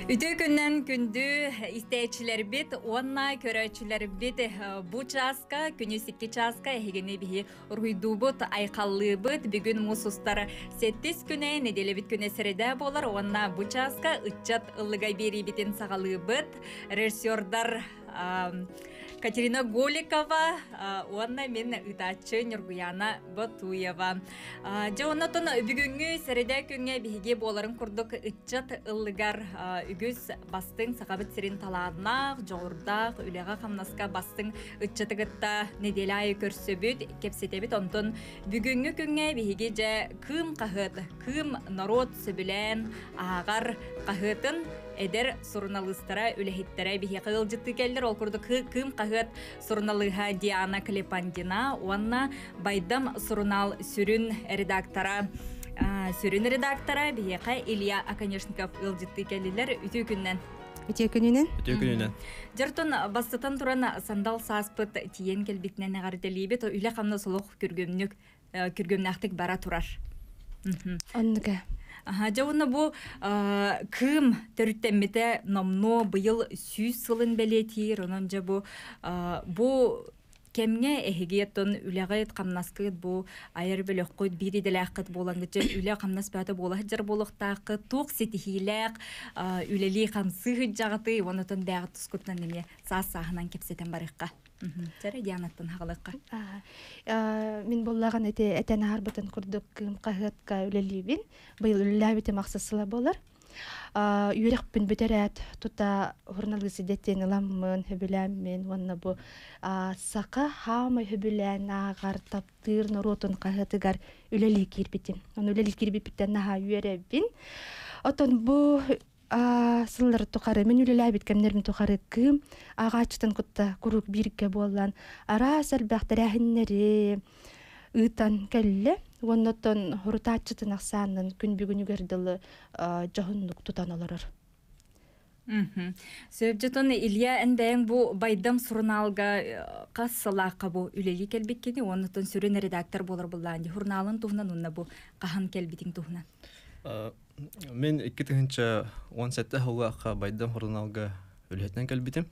Үтө күннен күндү истечилер бит, онна көрөчүлер бит бу часка, күнүсикки часка эгене бихи руйдубут айкаллыбыт бүгүн мусустар 7 күнэ неделе бит күнэ середе болар, онна бу часка ыччат ыллыгай бери битин сагалыбыт режиссердар Катерина Голикова, онна мен ытачы Нургуяна Батуева. Жонотон бүгүнгү середе күнгө биһиге боларын курдук ыччат ыллыгар үгүс бастың сакабыт сирин талааднах, жогурдах, үлега камнаска бастың ыччатыгытта неделе айы көрсөбүт, кепсетебит онтон бүгүнгү күнгө биһиге же кым кахыт, кым народ сөбүлен агар кахытын эдер сурналыстара үлехиттере биһи кылжытты келдер ол курдук кым кахыт сурналыга Диана Клепандина, онна байдам сурнал сүрүн редактора бияка Илья Аконешников ылжытты келдилер үтүү күннен. Үтүү күнүнен? Үтүү күнүнен. Жартон бастытан туран сандал сааспыт тиен келбитинен агардалибет үле камна солох күргөмнактык бара турар. Оннуга. Жауына бу кым төрүттеммите номно быйыл 100 сылын белетир, онон жа бу кемге эхигеттон үлегайт камнаскыт бу айыр бөлөккөт бири делакыт болангыт үле камнас баты болахжар болохтакы тук сетихилек үлели камсыгы жагыты онотон дагы тускутнан неме саасахынан кепсетен барыкка. Жара Дианаттан хагалыкка. Мин боллаган этен харбытын курдук кым кахытка үлелибин. Быйыл үлеләбите максасыла болар. Юрекпин бүтерәт тута журналгысы деттен ламмын хөбүләммен онна бу сака хама хөбүлән агар таптыр наротун кахытыгар үлели кирбитим. Он үлели кирбиттен наха юребин. Отон бу сыллар тухары мен үлеләбит кемнерим тухары кым агачтын кутта курук бирке боллан ара сәлбәхтәрәһиннәре ытан келле оннотон хуртачтын аксанын күн бүгүнүгөрдылы жохунлук тутаналар. Сөбжетон Илья әнбәйін бу байдам сурналга кассалааққа бу үлели келбеккені, оннотон сүрін редактор болар буллан. Журналын туһнан онна бу кахан келбитин туһнан. Мен 2017 хыллааққа байдам журналга үлетнен келбитим.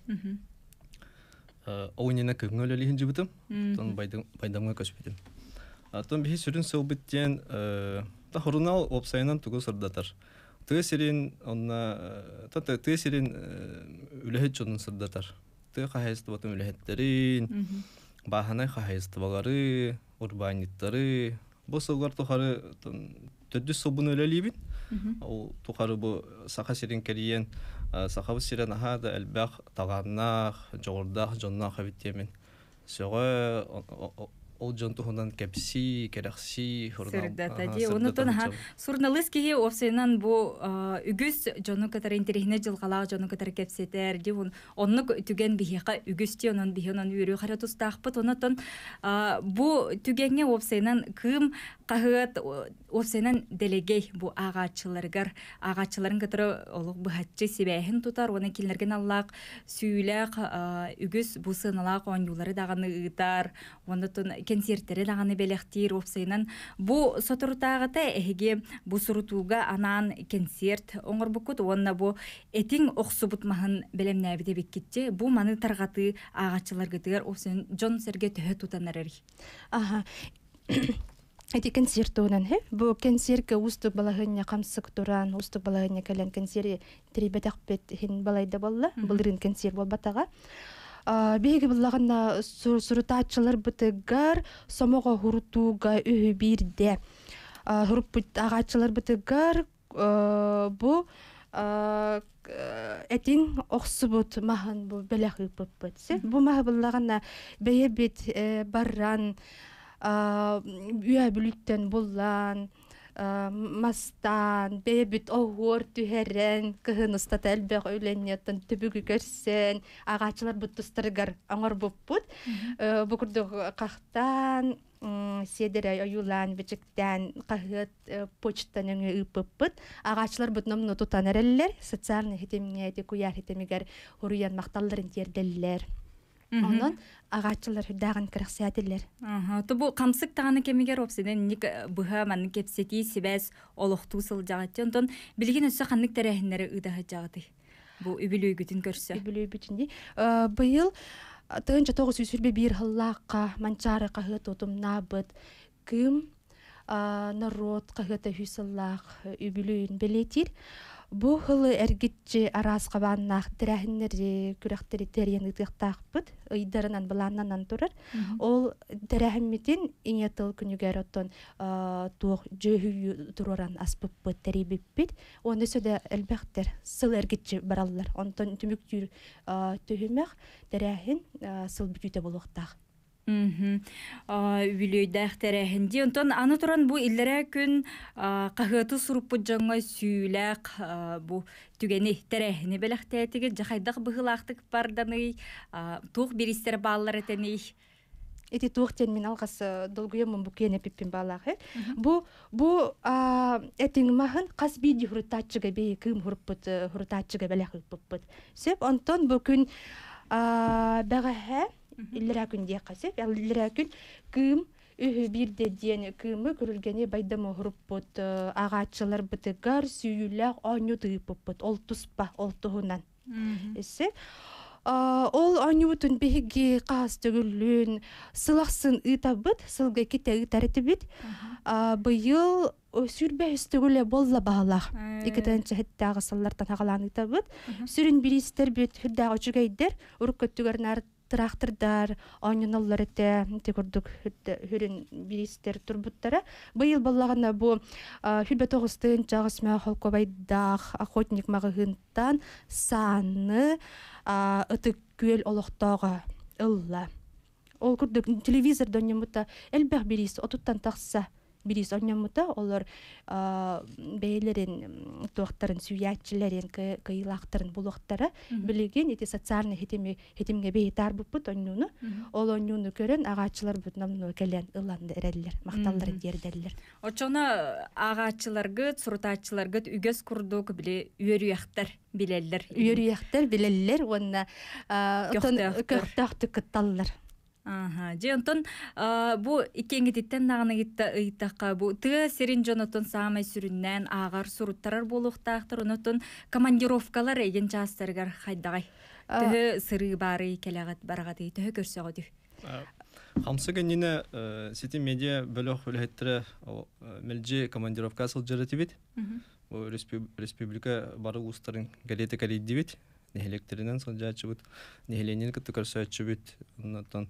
Оуйнена кыңы үлелихин жибитим. Тон байдамга көспитим. Тон бихи сүрін сылбиттен журнал опсайынан тугу сырдатар. Тыгысирин үлехет жонун сырдатар. Тыгы қахайыстыбатын үлехеттерин, баханай қахайыстыбалары, урбаниттары. Бу сыллар тухары төдді сылбын үлелейбін. Ол тухары бу сақа сирин кериен, сақабы сирен ахада әлбәқ тағаннақ, жоғырдақ, жоннақ әбіттемін. Сөғы ол жон тухундан кепси, керекси, сырдатади. Онутон сурналыскиги опсайнан бу үгүс жону катар интерехине жылгалаа жону катар кепсетер ди оннук түген бихика үгүсти онон бихинон үрү харатустакпыт. Онутон бу түгенге опсайнан кым кахыт опсайнан делегей бу агачыларын катары олук быхатчы сибэхин тутар. Оны килнерген аллак сүүлэк үгүс бу сыналак оңюлары даганы ытар. Онутон концерттері дағаны белектер опсайынан бу сотуртағыта әхеге бу сурутуга анан концерт оңыр бұкут, онна бу этин оқсубут махын белемнәбіде беккетте бу маны тарғаты ағачылар гытыгар опсайын Джон Серге төхі тутанар әрі. Эти концерты онан, бу концертке устук балағыня қамсық туран, устук балағыня кәлен концерт теребетақ бет хин балайда болла, бұлырын концерт бол батаға. Беги буллагана сурутачылар бытыгар сомого хуртуга үһү бирде. Хурпут агачылар бытыгар бу этин оксубут махан бу белехи пыппытсы. Бу мага буллагана бейбит барран үе бүлүттен буллан мастан, бебит оғыр түхерен, кығыныстат әлбәқ өйленеттен түбігі көрсен, ағачылар бұттыстырғар аңыр бұппыт. Бұқырды қақтан, седері ойулан, бічіктен, қағыт почтан өңі үппыппыт. Ағачылар бұтнымны тұтан әрелілер, социалны хетеміне, көяр хетемегер ұруян мақталларын терделілер. Онон агачылар даган кыраксаатылар. Тобу камсык таганы кемигер опсиден ник быха ман кепсети сибес олохту сылжагат. Онтон билген өсө каннык терехиннери ыдага жагаты. бу үбүлүгүтүн көрсө. Бүлүй бүтүндей. Быйыл тыынча 901 хыллааққа манчары қағыт отымнабыт кым народ қағыта хүсіллақ үбілуін білетір. Бу хылы әргітчі арас қабаннақ тәрәхіннері күрәқтері тәрен ұтықтақпыт, ұйдарынан бұланнанан тұрар. Ол тәрәхімметін инетіл күнігер оттон туық жөйі тұроран аспыппыт, тәребіппіт. Оны сөді әлбәқтер сыл әргітчі баралылар. Онтон түміктүр түйімәқ тәрәхін сыл бүтіті болуқтақ. Үбүлүйдәк тәрәхинди. Онтон аны туран бу илләрә күн қағыты суруппу жаңа сүйіләк бу түгені тәрәхини бәләқтәтігі жақайдақ бұғылақтық барданы туқ берістер балалар әтәні. Эти туқтен мен алғас долгуемын бұ кені пеппен балағы. Бу әтің мағын қас бейді хұрытатчыға бей кім хұрытатчыға бәләқ үппіт. Сөп, онтон бұл күн бәғәхә Иллера күн дия қасып, иллера күн кым бирде ден кымы көрілгені байдамы ғұрыппыт, ағатшылар бітігар, сүйіләқ, аню тыйпыппыт, ол тұспа, ол тұғынан. Ол анютын беге қас төгілін, сылақсын ұтабыт, сылға кете ұтарыты біт. Бұйыл сүрбе үстігілі болла бағалақ. Екетінші хеттағы сыллартан ағалан ұтабыт. Сүрін бірістер біт хүддағы жүгейдер, ұрқыттігерін трактордар, аньоналлар эте көрдүк хүрүн биристер турбуттара. Быйыл баллагана бу хүлбе 9-тын жагысма холкобайдах охотник магыгынтан саны ытык күөл олоктоого ылла. Ол көрдүк телевизор дөнөмүтө элбек бирис отуттан такса бирис онномута олар бейлерин туактарын сүйәтчилерин кыйлактарын булуктары билеген эти социальный хетимге бейтар бупут оннуну ол оннуну көрөн агачылар бүтнамны келен ыланды эреллер макталлар дерделлер очона агачыларгы сурутачыларгы үгөс курдук биле үйөрүяктар билеллер билеллер онна көктөктү кытталлар. Жентон бу икеңгитеттен наганы ыйтакка бу ты серин жонотон самай сүрүннән агар суруттарар болуктактыр онотон командировкалар эген жастаргар хайдагай тө сыры бары келагат барагаты тө көрсөгөдү хамсы генне сити медиа бөлөк үлеттер мелжи командировка сылжыратыбит бу республика бары устарын галете калидибит нехелектеринен сылжачыбыт нехеленин кытыкарсачыбыт онотон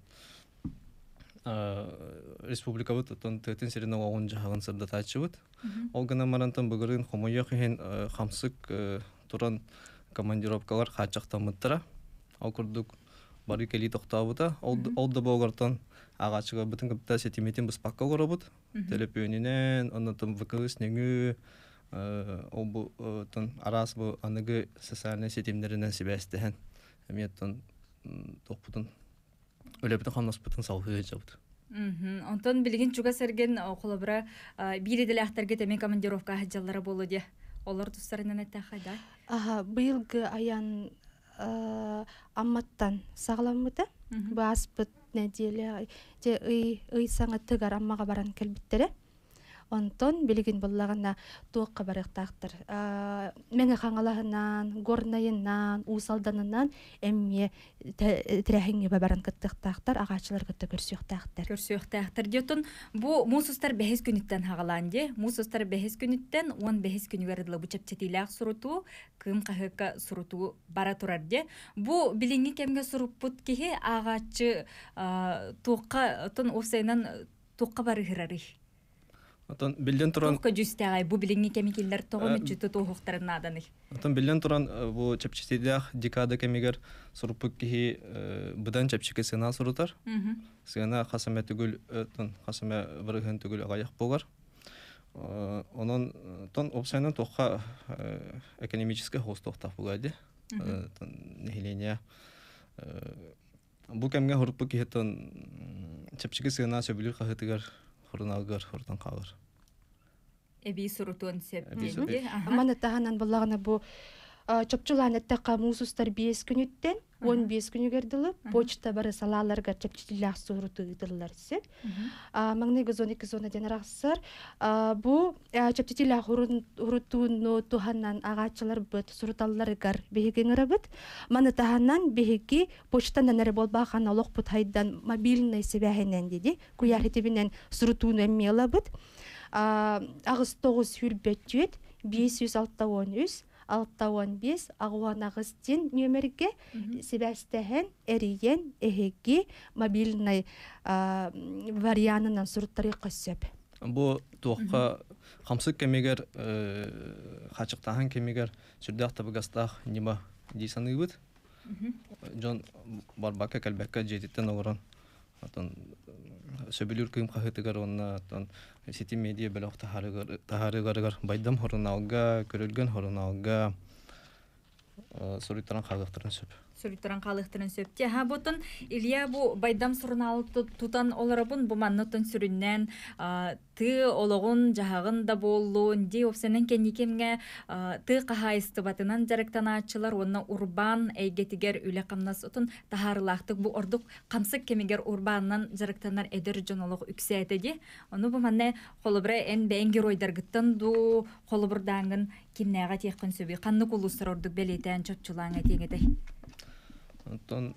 республика бут тон тетин серина огон жагын сырдатачыбыт ол гана марантан бүгүрүн хомойок хен хамсык туран командировкалар хачактамыттыра ал курдук бары кели токтабыта ол да болгортон агачыга бүтүн кыпта сетиметин быспакка коробут телепөнүнен онотон вкс неңү ол бу тон арас бу аныгы социальный сетимдеринен себестен эмиеттон топпутун өлөбүтүн ханоспутун салгы жабыт. Онтон билген чуга серген колобра бири делахтерге темен командировка хаҗаллары болу де. Олар тустарынан әттәхайда. Быйылгы аян амматтан сагламмыты. Баспыт неделе же ый саңа тыгар аммага баран келбиттере. Онтон билген боллагана туакка барыктактыр. Меңе хаңалаһынан, горнайынан, усалданынан эмме тирәһиңе баран кыттыктактар, агачылар кытты көрсөктактар. Көрсөктактар детон бу мусустар бехес күнүттен хагаланды. Мусустар бехес күнүттен, он бехес күнүгәрдә бу чапчатилак суруту, кым кахыка суруту бара турарды. Бу билинги кемге суруппут кихе агачы туакка тон осайнан туакка барыгырары. Отон билден туран Тоққа жүстәғай, бұ біліңі кемекелер тоғын үтчіті тоғықтарын аданы. Отон билден туран бұ чапчисидях декада кемегер сұруппық кихи бұдан чапчике сына сұрутар. Сына қасаме түгіл, қасаме бірігін түгіл ағаяқ болар. Онын тон опсайнан тоққа экономический хост тоқтақ бұлайды. Нехиления. Бұ кемге сұруппық кихи чапчике сына сөбілер қағытығар хұрыналғар, хұрдан қалыр. Эби сурутун сеп. Мана таханан боллагана бу чопчуланеттака муусустар 5 күнүттен 15 күнүгердилы почта бары салааларга чепчитилээх сурутыдылар сөп. Маңны гозоник зона денараксар бу чепчитилээх урутууну туханнан агачылар быт суруталларыгар бехигеңеребит. Маны таханнан бехиги почтанан эре болбахан олокпут хайдан мобильный себяхенен диди. Куяр хитибинен сурутууну эммелебит. Агыс 9 хүрбөтүет 513 615 агуан агыстин нөмерге себәстәһен эриен эһеги мобильный варианынан суруттары кыссып. Бу туакка хамсык кемегер хачыктахан кемегер сүрдәк табыгастах нима дисаныгыт. Жон барбака калбакка жетиттен огорон. Атан сөбүлүр кым кахытыгар онна атан сети медиа белок тахарыгар байдам хорунауга көрөлгөн хорунауга сориттаран кагыктырын сөп. Суритаран калыктырын сөпте. Ха ботун Илья бу байдам сурунал тутан оларабын бу маннотун сүрүннен ты ологун жахагын да боллун ди опсенен кенникемге ты кахайсты батынан жарыктанаачылар онна урбан эйгетигер үле камнас отун тахарлахтык бу ордук камсык кемигер урбаннан жарыктанар эдер жонолог үксәтеди. Ону бу манне холобра эн бен геройдаргыттан ду холобурдаңын кимнәгә теккән сөби канны кулустар ордук белетен чопчулаңа теңеде. Антон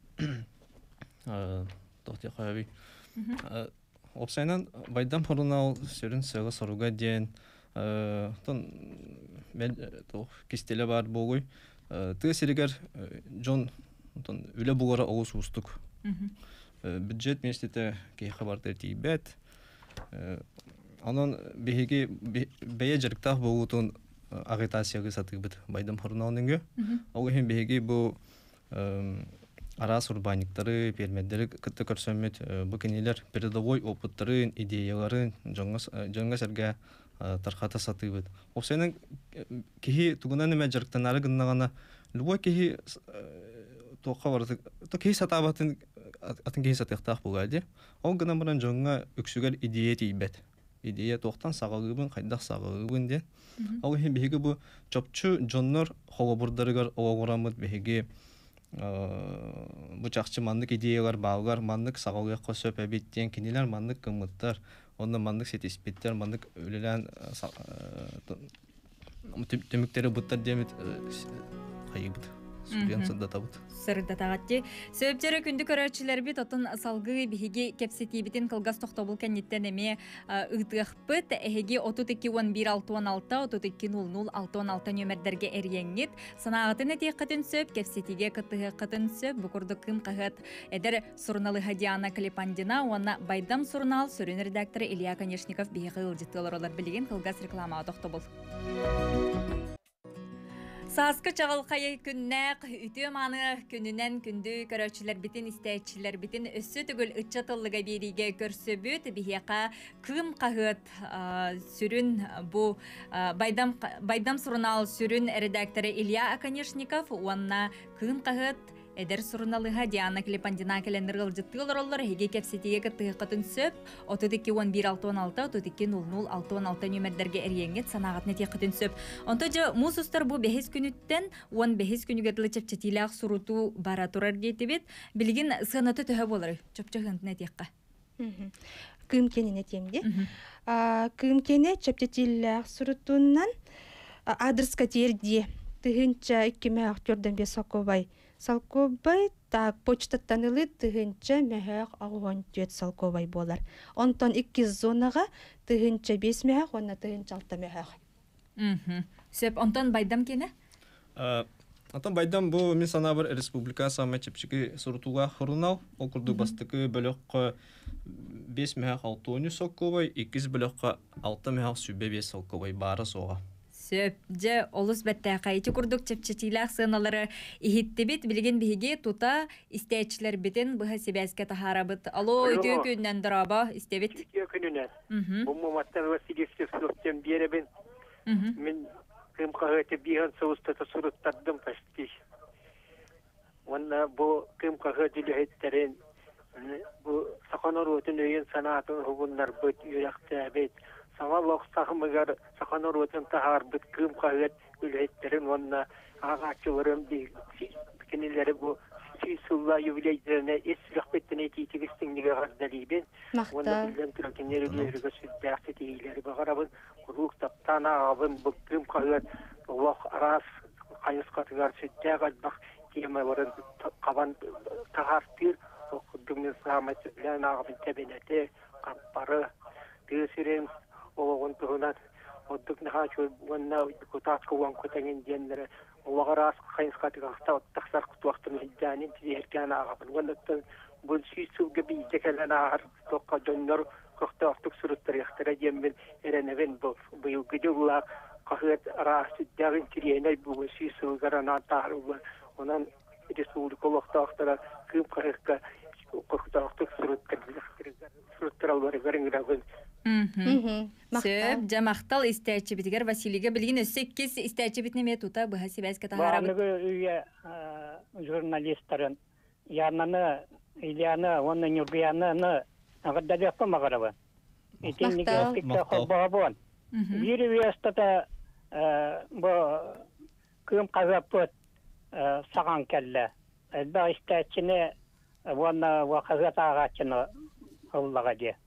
тохти хави. Опсайнан байдам хорунал сүрүн сыга соруга ден тон мен то кистеле бар болгой. Ты сиригер Джон тон үле бугара огус устук. Бюджет местете ки хабар тибет. Анан беге бее жарыктах болгутун агитацияга сатып бит байдам хоруналныңгы. Ого хем беге бу арас урбаниктары, пермеддери кытты көрсөмөт бу кенелер передовой опыттарын, идеяларын жаңга серге тарката сатыбыт. Опсенин кихи тугунан эме жарыктанары гыннагана любой кихи тока барды. То кихи сатабатын атын кихи сатыктак бугайды. Ол гына менен жаңга өксүгөр идея тийбет. Идея токтан сагагыбын, кайдак сагагыбын де. Ол хем беге бу чопчу жоннор хогобурдарыгар огорамыт беге бу чакчы мандык идеялар баалгар мандык сагалга косоп эбиттен кинилер мандык кымыттар онда мандык сетиспиттер мандык өлелен төмүктери буттар демит кайбыт субвенцияда табыт сырдатагатти сөптөрө күндү көрөчүлөр бит отун салгы биһиги кепсетибитин кылгас токтобул кенниттен эме ыытыахпыт эһиги 3211 3200 нөмердерге эрьеңит санаатын этиеккатын сөп кепсетиге кытыгыкатын сөп букурду кым кагат эдер сурналы Диана Клепандина уонна байдам сурнал сүрүн редактору Илья Конешников биһиги ылжытылар билген кылгас реклама токтобул. Саскы чағылқайы күннәқ, үтіе маны күнінен күнді көрөчілер бітін, істәйтшілер бітін өссі түгіл үтчатылыға беріге көрсі бүт, бігеқа кым қағыт сүрін бұ байдам сұрынал сүрін редакторы Илья Конешников, уанна кым қағыт эдер сурналыга Диана Клепандина келендер ылжыттылар олар хеге кепсетиге кыттыгыкатын сөп 321166 нөмердерге эрьеңет санагатны текытын сөп. Онто же мусустар бу бехес күнүттен 15 күнүгө чепчетилак суруту бара турар гетебет билген сынаты төһө болар чөпчөгөнтне текка. Кым кенене темде. Кым кене чепчетилак сурутунан адреска терди тыгынча 2 актерден бесаковай Салковай так почтаттан ылы тыгынча мәһәк агон төт салковай болар. Онтон 2 зонага тыгынча 5 мәһәк, онна тыгынча 6 мәһәк. Сөп онтон байдам кене? Антон байдам бу мен санабыр республика сама чепчиги сурутуга хорунал окурду бастыкы бөлөккө 5 мәһәк 6 салковай, 2 бөлөккө 6 мәһәк сүбе 5 салковай бары сога. Сөп же олус бәттә кайты курдук чепчетилак сыналары ихиттебит билген биһиге тута истәчләр битен быһа себәскә таһарабыт. Алло, үтү күннән драба истебит. Үтү күннән. Бу моматтар сигестер сұрттен беребен. Мен кем кагыты биһан соуста сурыттадым почти. Онда бу кем кагыты дилеттерен бу саканор өтүн өйен санатын хугундар бит юракта бит Саваллах сахмыгар саханор өтен тахар бит кым кагет үлеттерин онна агачыларым ди кенелери бу сулла юбилейдерine esrahbetine titibistinliğe gazdalibin. Onda bilen türkünleri lühürüge süddähti teyleri bagarabın. Kuruluk taptana ağabın bıkkım kaget Allah aras kayıs katıgar süddägat bak temaların kaban tahartır. Okudumuz rahmetli bilen ağabın tebeneti kapparı tüsürün oğun tuhunat odduk nahaçı vanna kutat kuvan kutangin diyenlere Allah'a kayıs katıgar taksar kutuaktın hiddanin tizerken ağabın. Vannattın bu süsü gibi tekelen ağır tokka dönür kokta artık sürüttür yahtara diyemin erenevin bu yılgıdılar kahvet ara süddağın tiriyene bu süsü garana tahır onun Respublikologda aktara kım kahekka kokta artık sürüttür alvarı garın Сөп, жамақтал истәчі бітігер Василийге білген өссеккес истәчі бітнеме тута бұға себәске тағарабыт. Бағанығы үйе журналистерін, янаны, Ильяны, оны Нюргияны ғаддалекпі мағарабы. Етеннеге өскекте қорбаға болын. Bir üyestede bu kım kazapıt sağan kelle. Elbette istəçini ona vakazat ağaçını Allah'a diye.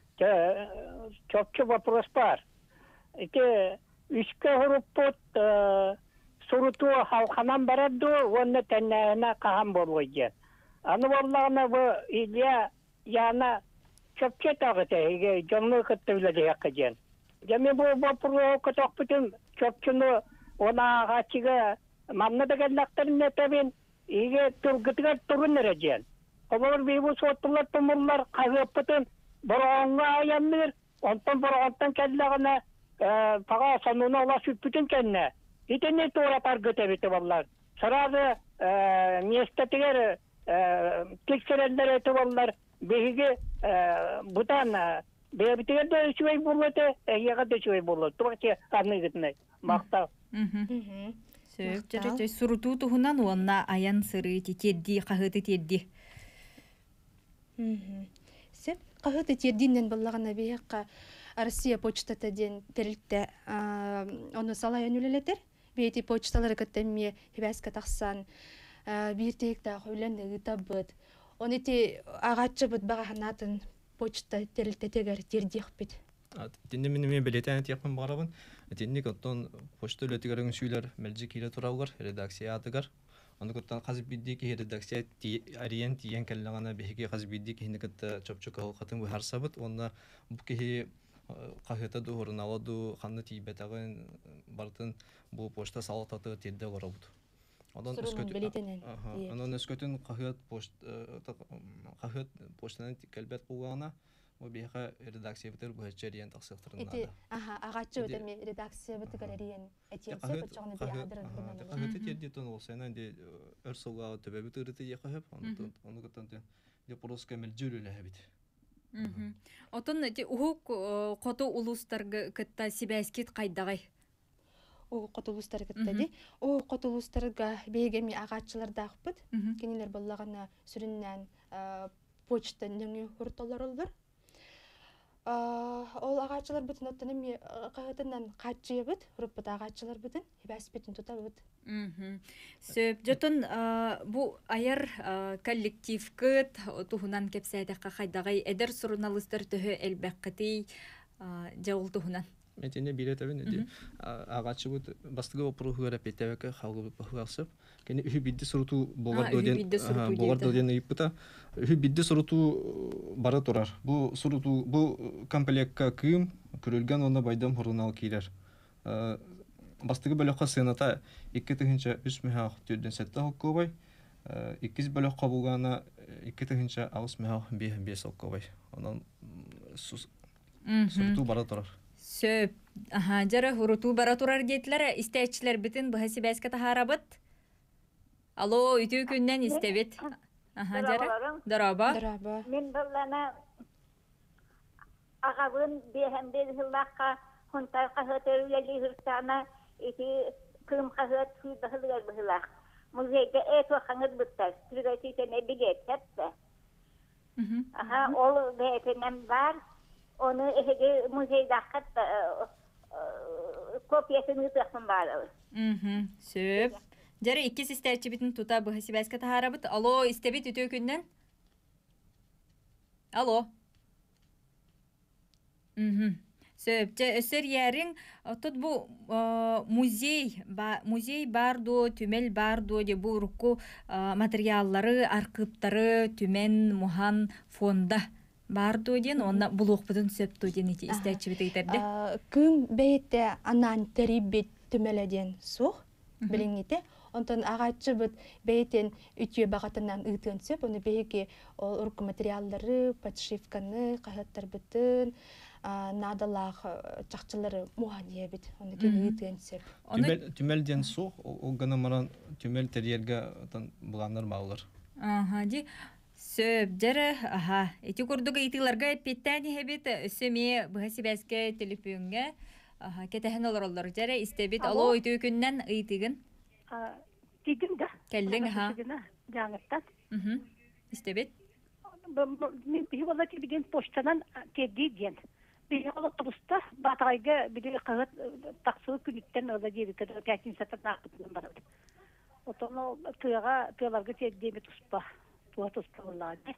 Çokça вопрос var. İşte üçke huruput surutu halkanan baradı onu tenene kaham boluydu. Anı vallahına bu İlya yana çokça tağıtı canlı kıttı bile yakıcın. Demi bu вопрос katak bütün çokçunu ona ağaçıga mamnada gellakların netabin İge turgıtıgar turun nerecen. Olur bir bu soğuttular tumurlar kazıpıtın Boronga ayamır. Ondan borondan kellagına paga sanuna ola süpütün kenne. İtene tora targıtebiti vallar. Sarada niyestetiger tekserenler eti vallar. Behigi butan beyabitiger de şüvey bulmadı. Yaga da şüvey bulmadı. Tuğaki anı gitmey. Maktav. Сөп, жарай, суруту туһунан уонна аян сыры тедди, қағыты тедди. Сөп, қағыты теддиннен боллағана бейіққа Россия почтата ден терілтті оны салайын үлелетер. Бейті почталары көттемме хебәскі тақсан бейіртек үлен ұйта бұд. Оны те ағатшы бұд бағанатын почта терілтті тегер тердеқ бет. Тенде мен билетен тияқпын бағарабын. Тенде көттен почта өлетігерін сүйілер мәлжі кейлі тұрауғар, редакция атығар. Оны көттен қазып биддекі редакция ариен тиен кәліліғана бейхеге қазып биддекі хені көтті чөпчөк қатын бұхар сабыт. Онына бұл кейі қағыта ду, орыналы ду, қанны тейбетағын бартын бұл почта салататы тедді ғырабыд. Онын өскөтін қағыт поштанын кәлбет бұғағына o bir redaksiya bitir bu heceriyen taksıqtırında. Eti ağaççı ödemi redaksiya bitir galeriyen etiyatsa bu çoğunu bir adırın bundan. Qahıtı terdiyetten olsayna indi örsoğa töbe bitirdi yaqahıp onu qıttan de poroska meljülüle habit. Otun uhuk qotu ulustarga kıtta sibeskit qaydagay. O qotu ulustar kıtta di. O qotu ulustarga beygemi ağaççılar dağıpıt. Keniler bollağına sürünnen почта неңе хурталар олар. Ол ағачылар бүтін оттаны ме қағытынан қатчы бөт, хұрыппыт ағачылар бүтін, ебәс бетін тұта бөт. Сөп, жотын бұл айар коллектив күт, тұхынан кепсәйдіққа қайдағай әдір сұрыналыстыр түхі әлбәққітей жауыл тұхынан. Метене билетевин агачы бут бастыгы опруху репетевке халгы бахуасып кени хүбидди суруту богардоден ипта хүбидди суруту бара турар бу суруту бу комплекка кым көрүлгөн онда байдам хорунал килер бастыгы бөлөккө сыната 2-3 меха түрдөн сетте хоккобай 2 бөлөккө булгана 2-3 аус меха 5 хоккобай онан суруту бара турар. Сөп, жары хуруту бара турар дейтлер, истәчілер бітін бұхасы бәскі тахарабыт. Алло, үті күннен істебет. Жары, дараба. Мен бұллана ағабын бейхемден хыллаққа хүнтар қағытыр үлелі хырсана еті күм қағыт сүйді хылғар бұхылақ. Музейді әт уақаңыз бұттар, түргәсейтен әбілет әпті. Ол бәйтінен бар, Onu ehege muzeydakat kopyasını tutun bağlı. Сөп. Жары икки систерчи битин тута быхаси бәскә тахарабыт. Алло, истебит үтө күннән? Алло. Сөп. Өсөр ярың тут бу музей бар до, түмел бар до де бу рукку материаллары, архивтары түмен мухан фонда бар до ден, онна булук бутун сөп до ден ити истерчи бит итерде. Кым бейте анан терибит түмеледен сух билиңите. Онтон агачы бит бейтен үтүе багатынан ыйтын сөп, оны бейге ол урку материаллары, подшивканы, кахаттар битин, надалах чакчылары муания бит, оны кен ыйтын сөп. Түмелден сух, ол гана маран түмел терьерге буланар баулар. Ди сөп жары, эти курдуга итиларга петтани хебит сөме быхаси бәске телефонга кетехен олороллар жары истебит. Алло, үтү күннән ыйтыгын. Тигин да. Келдин, Жаңыртат. Истебит. Мен бихи тибиден почтанан келди ден. Бихи автобуста батайга биди кагыт таксылы күнүттен ода жебите кәсин сатат нактын бар. Отоно тыяларга теддеме туспа. Туа туспа буллады.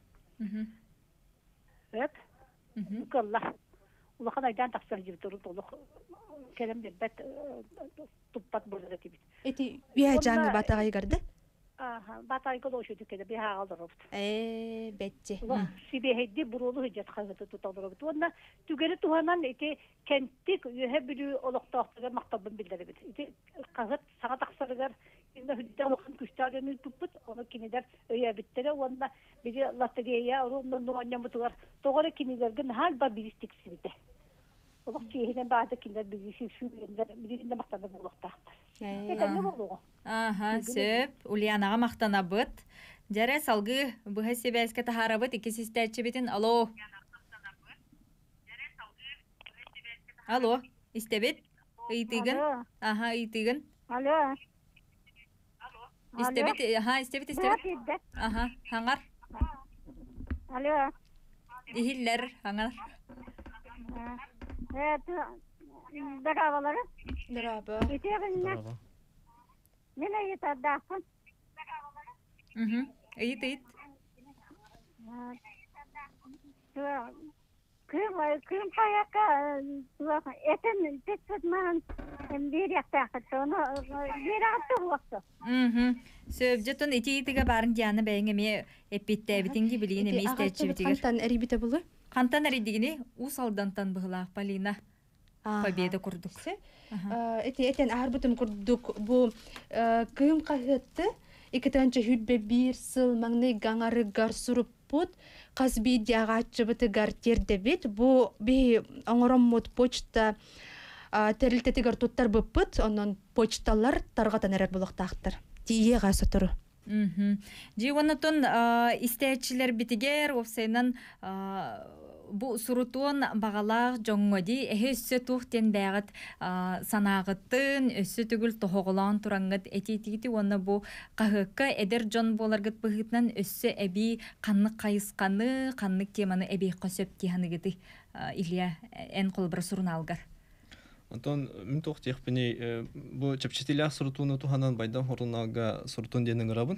Эт. Калла. Улахан айдан таксыр жибит толук. Келем бет туппат булды тибит. Эти уя жаңы батагай гарды? Батайга лошуду келе би хаалдырып. Бетче. Сибе хедди бурулу хыжат хагыты туталдырып. Онда түгеле туганан эти кенттик үе билүү олоктоктуга мактабын билдиребит. Эти кагыт сага таксырыгар инде хүддә лохан күстәгән туппут, оны кинедер өе биттере, онда биге латыгыя, онда нуаннан бутугар. Тогары кинедерген хал ба билистик сибите. Олох киһинен баата киндер билисин сүгендер, билисин мактабын олоктактар. Сөп, Ульянага мактанабыт. Жары салгы быхаси бәскә тахарабыт икки систерчи битин. Алло. Алло, истебит? Ыйтыгын? Ыйтыгын. Алло. Истебит, истебит. Хаңар. Алло. Ихиллер, хаңар. Дагавалары. Драба. Итегенне. Мен айтадахын. Ыйт. Кым паяка этен тетсетман биряктахы тону биракту вакты. Сөп жетон итиге барын жаны бәңеме эпитте битинги билигине местечи битигер. Кантан эрибите булу? Кантан эридигини усалдантан быгылак Полина. Победа курдук. Этен арбутум курдук бу кым кахытты икетанча хүлбе бир сыл маңны гаңары гарсуруп пут казби дягачы быты гартерде бит бу би оңороммут почта терилтетигер туттар быппыт онон почталар таргатан эрер булактактыр. Тие гасытыры. Живонотон истечилер битигер офсайнан бу сурутун багалак жоңгоди өссө тухтен бягат санагыттын өссө түгүл тохоголон турангыт этитигити онна бу кахыкка эдер жон боларгыт быгытнан өссө эби каннык кайысканы каннык теманы эби косөп тиhaныгыты Илья эн колбыр сурналгар. Антон мен тохтих бини бу чепчетилер сурутуну туханан байдан хорунага сурутун денин грабын.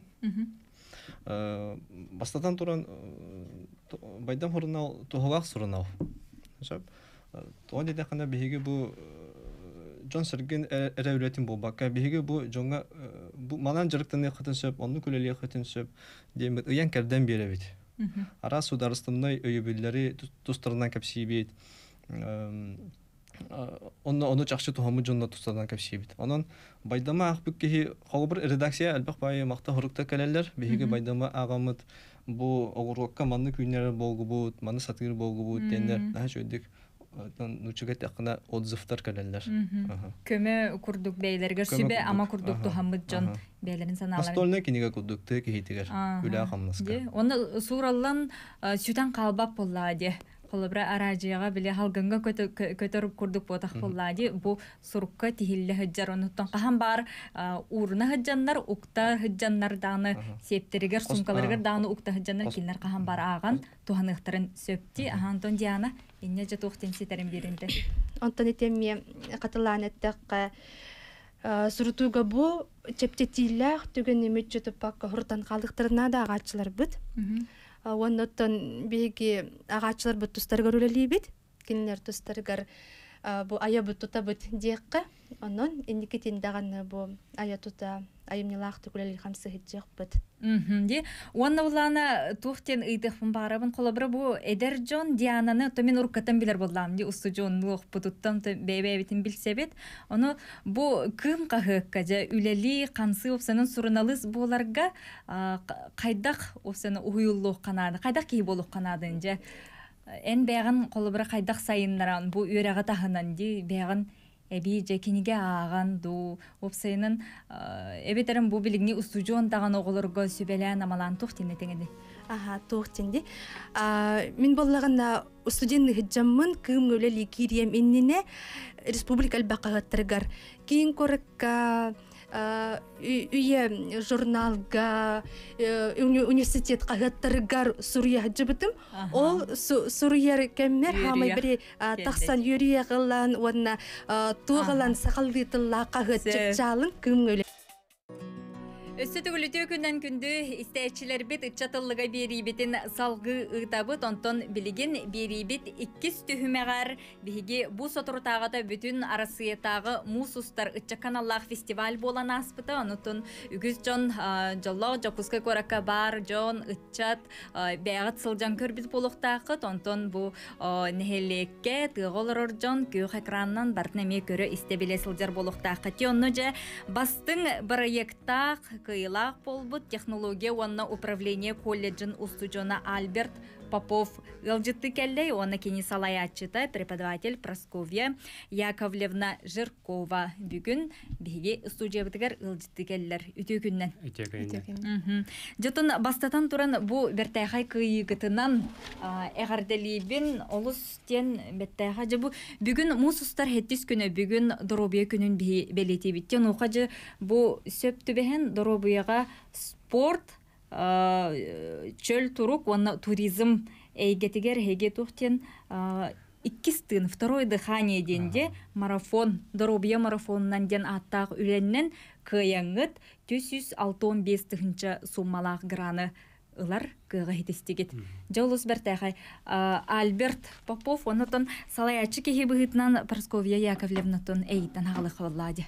Бастатан туран байдан хорунал тухагак сурунал. Шап. Тоон деде кана биһиге бу Джон Серген эрәүлетин булбакка биһиге бу жонга бу манан жырыктаны хытынсып, онны күлеле хытынсып демет уян керден беребит. Ара сударыстымны өйүбүлләре тустарынан кепсибит. Onu çaqşı tohumu jonda tustadan kapsibit. Onun baydama akbükki xolbur redaksiya albaq bayı maqta horukta kaleller. Bihige baydama ağamıt bu oğurlukka manlı küynleri bolgu bu, manlı satır bolgu bu denler. Daha şöydik. Nuçugat yaqına odzıftar kaleller. Köme kurduk beylerger sübe ama kurduk tohamıt jon beylerin sanaları. Astolna kiniga kurduk te kihitiger. Üle ağamnaska. Onu surallan sütan qalbap bolladı. колобра аражыга биле халгынга көтөрүп курдук ботак боллади. Бу сурукка тихилле хыджар онуттан кахан бар урна хыджаннар, укта хыджаннар даны септеригер сумкаларыгер даны укта хыджаннар кинлер кахан бар аган туханыктарын сөпти. Антон Диана инне же тухтин ситерин биринде. Онтон этемме катыланеттек сурутуга бу чептетилах түгөн эмет жотуп бакка хуртан калдыктарына да агачылар бит. Оннотон биги агачылар бут тустарга рөлелибит. Кинлер тустаргар бу ая бут тута бит диекка. Онон индикетин даганы бу ая тута айымнылах түгөлел хамсы хиджек бит. Ди онна улана тухтен ыйдыхпын барабын колобра бу Эдер Джон Диананы то мен уркатан билер боллам ди усту Джон лух бутуттан бебебитин билсебет. Оны бу кым кахыкка же үлели кансы опсанын суруналыс боларга кайдак опсаны уюллук канады. Кайдак ки болук канадын же эн бяган колобра кайдак сайыннаран бу үрага тахынан ди бяган эби жекиниге аган ду опсайнын эбетерин бу билигни устужон таган оголорго сүбелен амалан тухтин этеңеди. Тухтинди. Мен боллаганда студентны хиджаммын кым өлели кирием иннине республика албакагаттыргар кийин коракка үйе журналга университет кагаттыргар Сурия хаджыбытым. Ол Сурия кеммер хамай бири тахсан юрия кылан онна тугалан сакалдытылла кагатчык жалын кым өле. Өссө төгүлүтүү күндөн күндү истечилер бит ычатыллыга берибитин салгы ыйтабыт онтон билигин берибит 2 түхүмегар биги бу соторутагата бүтүн арасыятагы мусустар ыча каналлах фестиваль болан аспыта онутун үгүз жон жолло жокуска коракка бар жон ычат бягат сылжан көрбүт болуктакыт онтон бу нехелекке тыголорор жон күйөк экраннан бартнеме көрө истебиле сылжар болуктакыт онну же бастың проекттак кыйлак болбут технология онна управление колледжин устужона Альберт Попов ылжытты келлей, оны кени салаятчыта преподаватель Просковья Яковлевна Жиркова бүгүн биги студиябытыгар ылжытты келлер үтүү күннен. Жотун бастатан туран бу бертайхай кыйгытынан эгарделибин олус тен бертайха же бу бүгүн мусустар хеттис күнө бүгүн доробия күнүн биги белетибиттен окажы бу сөптүбехен доробияга спорт чөл турук онна туризм эйгетигер хеге тухтен 2 второе дыхание денде марафон доробия марафонунан ден аттак үленнен кыяңыт 465 суммалак граны ылар кыга хитестигит. Жолус бертайхай Альберт Попов онотон салаячы кеги быгытынан Просковья Яковлевнатон эйтан агылык боллади.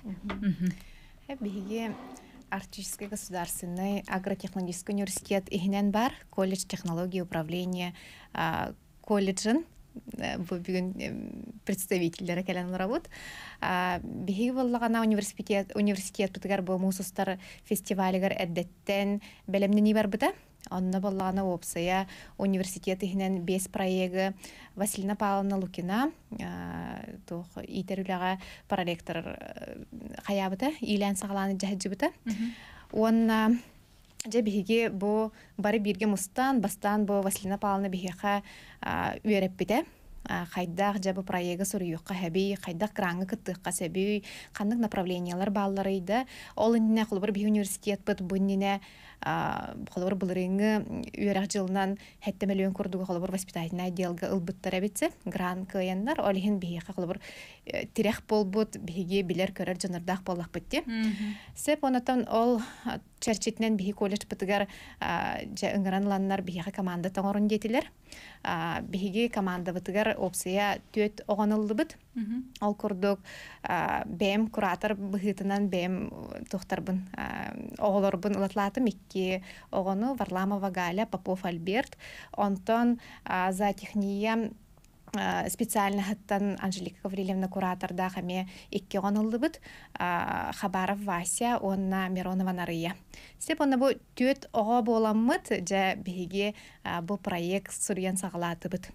Биге Арктический государственный агротехнологический университет ихнен бар, колледж технологии управления колледжин, бүгін представителдері кәлен работ. Биги боллагана университет бутыгар бу мусустар фестивалигар әддеттен белемнени бар бута. Онна боллагана опсая университет ихнен 5 проекты Василина Павловна Лукина тох итерүләгә проректор хаябыта илән сагланы җәһҗибыта. Онна җәбиге бу бары бирге мустан бастан бу Василина Павловна бихеха үереп бите. Хайдах жабы проекты сурыюкка хаби, хайдах краңы кыттыкка сәби, кандык направлениялар балларыйда. Ол инне холбар би университет бит буннине холбар булырыңы үерак жылынан хәтта миллион курдуга холбар воспитательный отделга ылбыттара битсе, грант кыяннар, олихин бихе холбар тирәх болбут биге билер көрөр жанардак боллак битте. Сеп онотон ол Черчитнен бихи колледж бытыгар жа ыңыранланнар бихи команда тоңорун детилер. Бихиги команда бытыгар опсия төт оғанылды быт. Ол курдук бэм куратор быхытынан бэм тухтарбын оғолорбын ылатлатым икки оғану Варламова Галя, Попов Альберт, онтон за техния специально хаттан Анжелика Гаврилевна кураторда хаме икки оғанылды быт, Хабаров Вася, онна Миронова Нарыя. Сеп онна бу төт оға боламмыт, жа бихиге бу проект сурьян сағалаты быт.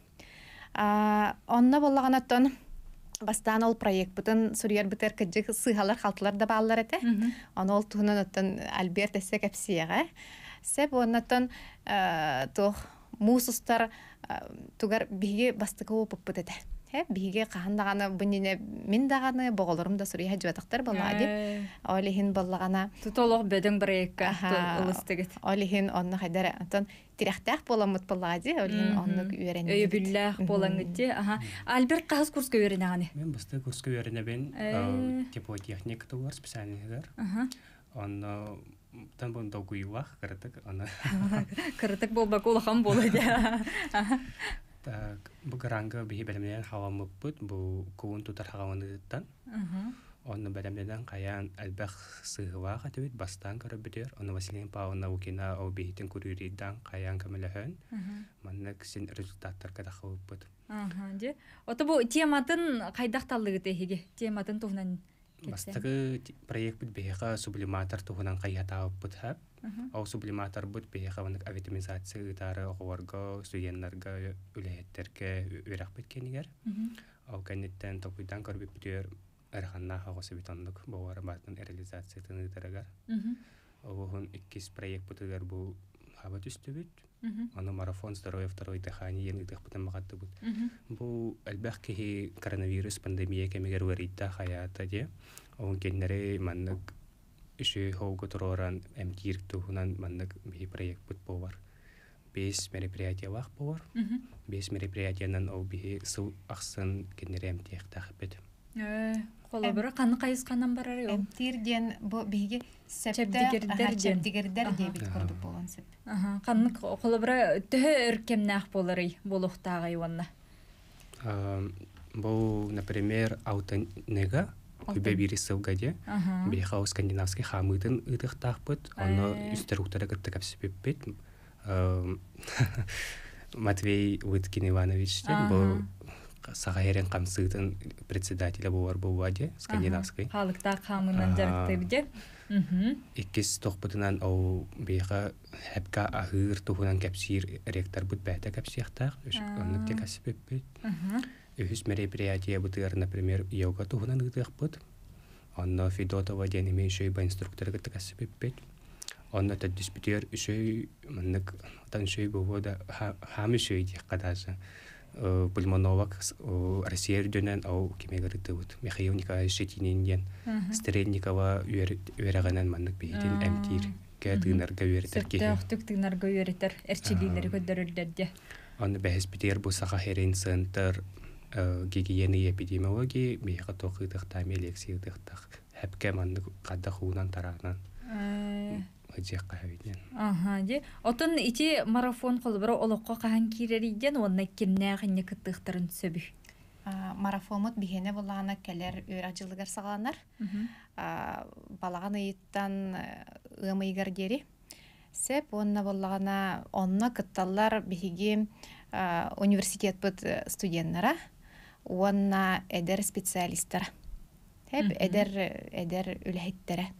Онна болағанаттан бастан ол проект бұтын сурьяр бітер кәджік сығалар қалтылар да балалар әті. Оны ол туғынан оттан Альберт әсі кәпсияға. Сеп оннаттан тоқ муусустар тугар биһиги бастыка опуппут эте. Биһиги кахандаганы буннине мин даганы боголорум да сурия жыбатактар баллади. Олихин баллагана Тутолог беден проектка ылыстыгыт. Олихин онны хайдар антон тирахтах боламыт баллади. Олихин онны үйренди. Өй биллах болаңыты. Альберт кахас курска үйренаганы. Мен басты курска үйренебен теплотехника тугар специальныйлар. Он там бон долгуйлах кырдык аны. Кырдык болбак улахан болады. Так, бу гаранга бихи белемнен халамыппыт, бу куун тутар халамыныттан. Онны белемнен каян албах сыгыва катыбыт бастан көрөбүтөр. Оны Василий Павловна укина о бихитин күрүридан каян камелехен. Маннык син результаттар кадахыппыт. Же. Ото бу тематын кайдакталыгы теге. Тематын тугнан бастагы проект бит беха сублиматор тугунан каятааппыт хап. Ол сублиматор бут беха ванык авитаминизация ытары оғорго, студентларга, үлэхеттерге үрәхбет кенигер. Ол кенеттен токуйдан көрбүп бүтөр эрханна хагысы битондук бовара батын реализация тынытарагар. Олун 2 проект бутыгар бу хабат үстүбүт. Аны марафон здоровья второй дыхание еңдик бутын магатты бут. Бу албах ки коронавирус пандемия кемигер варитта хаята де. Он кеннере маннык үші хоугу туроран эмтир тухунан маннык би проект бут повар. 5 мероприятия вах повар. 5 мероприятиянан ол би сыл аксын кеннере эмтиях тахпет. Колобура каны кайысканан барар ел. Эмтирден бу биги чепдигердер дебит көрдүк болгон сеп. Каны колобура төһө өркемнах болары болохтагы юанна. Бу, например, аутонега күбе бири сылгаде. Бихау скандинавский хамытын ыдыктахпыт, аны үстеруктара кырты капсипеппет. Матвей Выткин Иванович бу Сахарен камсытын председателя болар болваде скандинавский. Халыкта хамынан жарыктыбыде. Иккис тохпутунан ол бейха хепка ахыр тухунан капсир ректор бут бәті капсияқтақ. Онныктен касипеппет. Үхіс мероприятия бутыр, например, йога тухунан гытық бут. Онно Федотова денеме үшөй ба инструктор гыты касипеппет. Онно тәддіс бүтер үшөй, маннык тан үшөй болуда хам үшөй дек қадасы. Пульмонолог Россия дөнен ау кемегірді бұд. Михаил Николаевич Щетинин Стрельникова үйерағанан маннык бейден әмтир. Кәдігінарға үйерітер кейі. Сұрттық тығынарға үйерітер. Әрчелейлері көдірілдерде. Оны бәхіс бітер бұл Сахарен центр гигиены эпидемиологии бейға тоқыдықтам, элексиядықтақ. Әпке маннык қадда хуынан тарағынан. Өдек қағавиден. Де. Отын ити марафон қолыбыры олыққа қаған керерейден, онына кемнәғіне күттіқтірін сөбі? Марафонмыт бігені болағына кәлер өр ажылығар сағаланар. Балаған ұйыттан ұмайғар дері. Сәп, онына болағына онына күтталар бігі университет бұд студенттара, онына әдер специалистара. Әп, әдер үләйттері.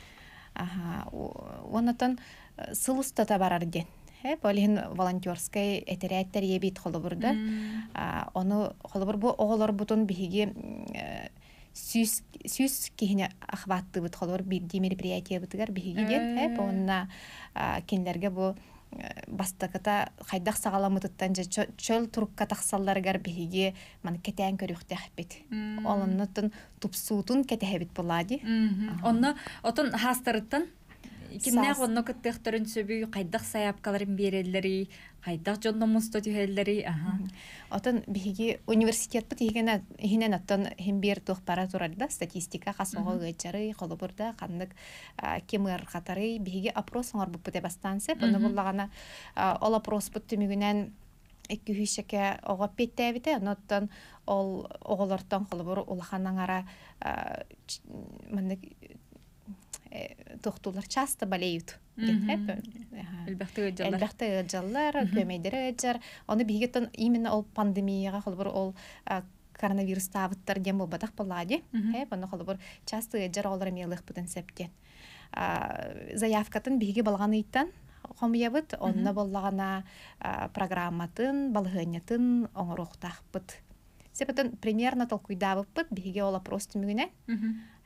Оннан сылыстата барар ден. Олин волонтерскай этерәттер ебит холобурда. Оны холобур бу оголор бутун биһиги сүз кихине ахватты бут холобур бирди мероприятие бутыгар биһиги ден. Онна кинлерге бу бастаката хайдак сагаламытыттан же чөл турукка таксалларгар биһиги ман кетен көрүктәхбит. Олоннотун тупсуутун кетехбит булади. Онна отон хастырыттан кимнәг онно кыттыктырын сөбү кайдак саяпкаларын берелleri, кайдак жонномусто түһелleri. Отон биһиги университет бит хинен оттон химбер тух пара турарда статистика хасого гычары холобурда каннык кемер катары биһиги опрос оңор бу пете бастансы. Буны буллагана ол опрос бут түмүгүнен 200-ке огоп петтебите, оттон ол оголортон холобур улаханаңара мындык тохтулар часто болеют. Элбәхте жаллар, көмейдері әджар. Оны бігеттен именно ол пандемияға қолыбыр ол коронавирус табыттар дем бұл бадақ болады. Оны қолыбыр часто әджар олар мейлік бұдан сәптен. Заявкатын бігі балған үйттен қомиябыт, онына болағана программатын, балғынетін оңыр оқтақ бұд. Сепетін примерно толкуйдабы бұд, бігі ола просто мүгіне.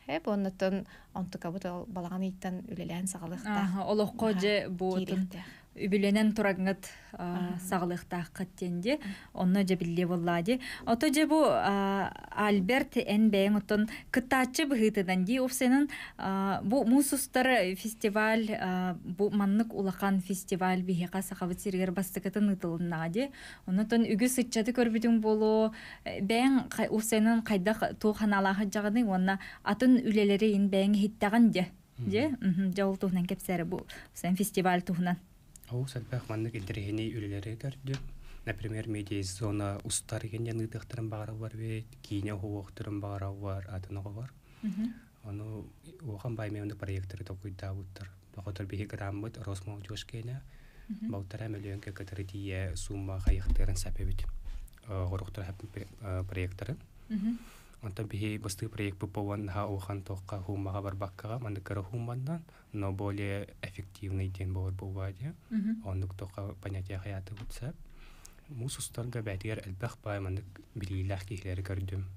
Оннотон онтука бут балаган иттен үлелен сагалыкта. Олоққа же бутын үбүленен турагыт сагалыктаах каттенди онно жабилле боллади ото же бу Альберт Энбең отон кытаачы быгытыдан ди опсенин бу мусустар фестиваль бу маннык улахан фестиваль бихека сахабыт сиргер бастыкытын ытылыннади онотон үгү сыччаты көрбүтүң болу бэң опсенин кайда тууханалаахы жагыны онна атын үлелери ин бэң хиттаган же жол туһунан кепсери бу сен фестиваль туһунан Ол сәлбәк маннык интерхени үлелері көрді. Например, медиа-зона устар ген яныдықтырын бағара бар бет, кейіне хуоқтырын бағара бар, атыныға бар. Оны оған баймеуінді проекттері тоқуйда бұттыр. Доқытыр бейі грамм бұд, Росмол Джошкені, бауттара миллион кекатыры тие сумма қайықтырын сәпебет. Ғорықтыр әпін проекттері. Онтан бейі басты проект бұпауан ха оған тоққа хумаға бар баққаға, мандықары хумандан, но более эффективный ден болар бұлваде. Ондық тоққа понятия қаяты бұтсап. Мусустарға бәтігер әлбәқ бай мандық білейләқ кейлері көрдім.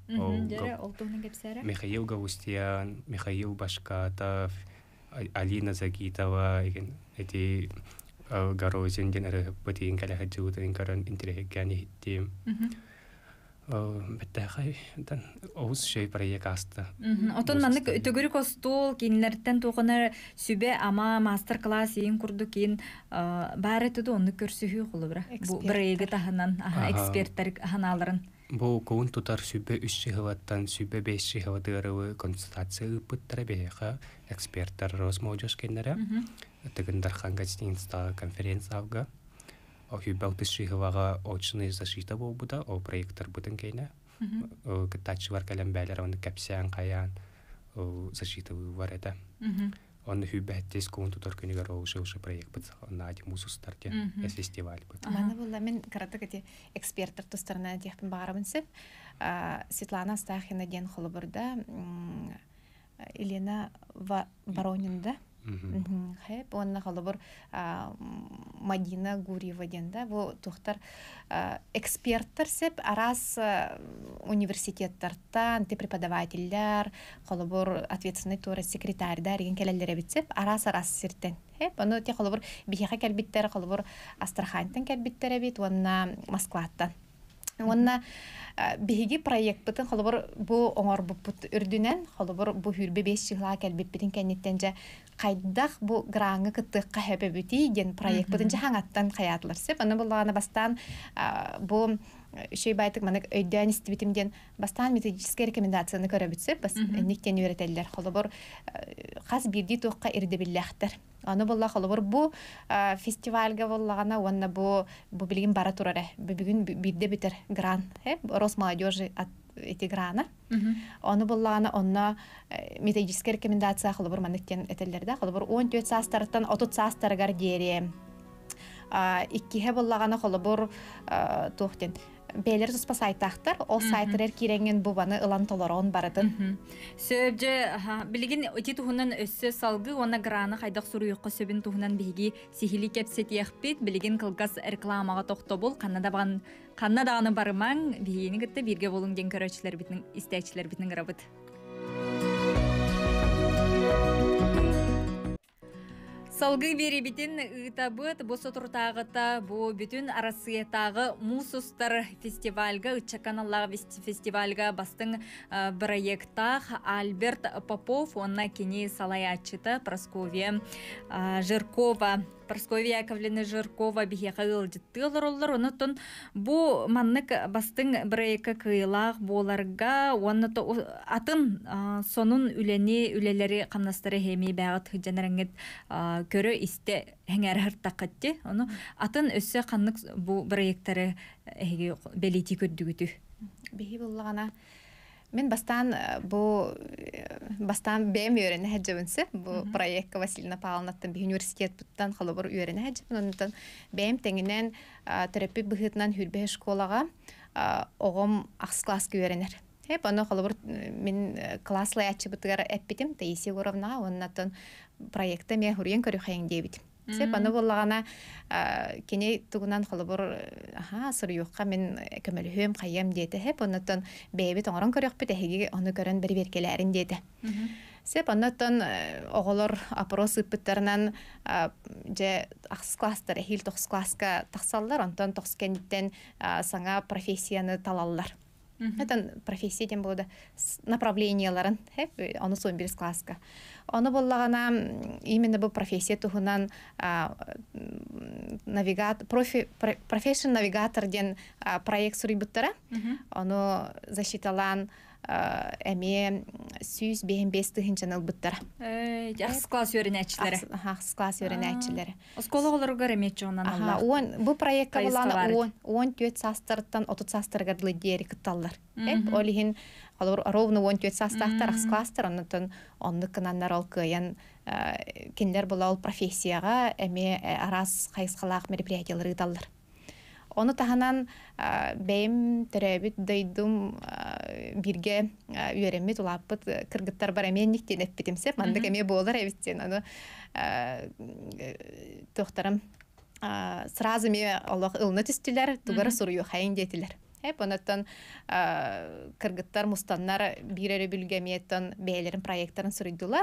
Михаил Гаустиян, Михаил Башкатов, Алина Загитова, эти Горозин ден әрі бұтейін кәлі жүгітін көрін интерегәне хиттем. Бәттәғай, оғыз шей проект асты. Отон маннык өтөгүрі костул, кейінлерден тоғынар сүбе ама мастер-класс ең күрді кейін бәрі түді оны көрсіхүй құлы бірі. Бірегі тағынан эксперттер ханаларын. Бұл көуін тұтар сүбе 3 жығываттан сүбе 5 жығывадығырығы консультация ұпыттары бейіға эксперттер Росмолжош кенлері. Тігіндар гостиница конференция ауға. Хүйбәуті шығываға очыны защита бол бұда, ол проекттар бұдың кейіне. Кітачы бар кәлем бәлер, оны кәпсиян қаян защита бар еді. Оны хүйбәттес көңін тұтар күнігер ол жылшы проект бұд, оны ади мусустардан фестиваль бұд. Маны бұлда мен қараты кәте эксперттар тұстарына дияқпен бағарабын сеп. Светлана Астахина ден қолы бұрда, Елена Воронинда, Хэп, онна халабыр Мадина Гурьева денда. Бу тухтар эксперттер сеп арас университеттартан, те преподавательдер, халабыр ответственный тура секретарьдар, еген келелдер бит сеп арас сиртен. Хэп, ону те халабыр бихеха келбиттер, халабыр Астраханьтан келбиттер бит, онна Москваттан. Онна биһиги проект бытын холобор бу оңор бупут үрдүнен холобор бу хүрбе 5 жылга келбип битин кеннеттенже кайдах бу граңы кытыкка хепебити ген проект бытын жахаңаттан каятлар сеп аны булганы бастан бу шей байтык маны өйдөн истибитимден бастан методический рекомендацияны көрөбүтсеп бас никтен үйрөтелер холобор каз бирди тукка ирдебиллехтер. Аны булла холобор бу фестивальга буллагана онна бу билген бара турары. Бүгүн бирде битер гран, Росмолодежи от эти грана. Аны буллагана онна методический рекомендация холобор манныктен этеллерде холобор 14 састардан 30 састаргар дере. Иккиhe буллагана холобор тохтен Бейлер туспа сайтақтар, ол сайттарер киренген бубаны ылан толорон баратын. Сөбже, білген өте туғынан өссі салғы, оны граны қайдақ сұруйыққа сөбін туғынан бігі сихили кепсет еқпет, білген қылғас рекламаға тоқты бол, қаннадағаны барымаң, бігені күтті бірге болың ден көрөчілер бітінің, істәкчілер бітінің ғырабыт. Салгы бери битин ытабыт босо туртагыта бу бүтүн арасыятагы мусустар фестивальга ычаканаллага фестивальга бастың проекта Альберт Попов онна кини салаячыта Прасковья Жиркова Прасковья Яковлевна Жиркова бихе кылжыттылар оллар онутун бу маннык бастың проекта кыйлах боларга онны атын сонун үлелери канастары хеми багыт жанараңет көрө исте хәңәр хартакатты. Оны атын өссө каннык бу проекттары белити көрдүгүтү. Бихи буллагана мен бастан бем үйрәне хәҗәбенсе бу проектка Василина Павловнаттан би университет буттан халыбыр үйрәне хәҗәбен онтан бем теңенен терапия быһытнан хүрбе школага огым акс класс үйрәнер. Хеп аны халыбыр мен класслы ачы бутыгар әппитим Таисия Егоровна оннан проектта мен хүрген көрү хәң дебит. Сеп аны буллагана кене тугунан халыбыр сырыюкка мен көмөлөм кайям дете хеп оннан бебит оңорон көрөк бит эһиги аны көрөн бер беркелерин дете. Сеп аннан оголор опрос ыппыттарынан же ахс класстар эхил тохс класска тахсаллар, онтон тохс кенниттен саңа профессияны талаллар. Это профессия тем болда направленияларын, оны сон бирис класска. Оны боллагана именно бу профессия тухунан профессион навигатор ден проект сурибуттара. Оны засчиталан эме сүйс бейін бесті хинчанал бұттара. Ақс класс өрінәтчілері. Ақс класс өрінәтчілері. Осколы олар ғареметші онан аллар. Бұл проектка боланы 14 састырттан 30 састырға дылы дері күтталар. Олихин ровно 14 састақтар ақс кластар, онны кынаннар алқыян кендер бола ол профессияға әме арас қайысқалақ мероприятиялары далар. Оны таханан бәйім түрәбіт дайдым бирге үйеремет улаппыт кыргыттар бар әмен нектен әппетімсеп, мандық әме болар әбіттен. Оны тоқтарым сразу ме Аллах ылны түстілер, тугары сұрыю қайын детілер. Онаттан кыргыттар мұстаннар бирері бүлгеметтен бәйлерін проекттарын сұрыйдылар.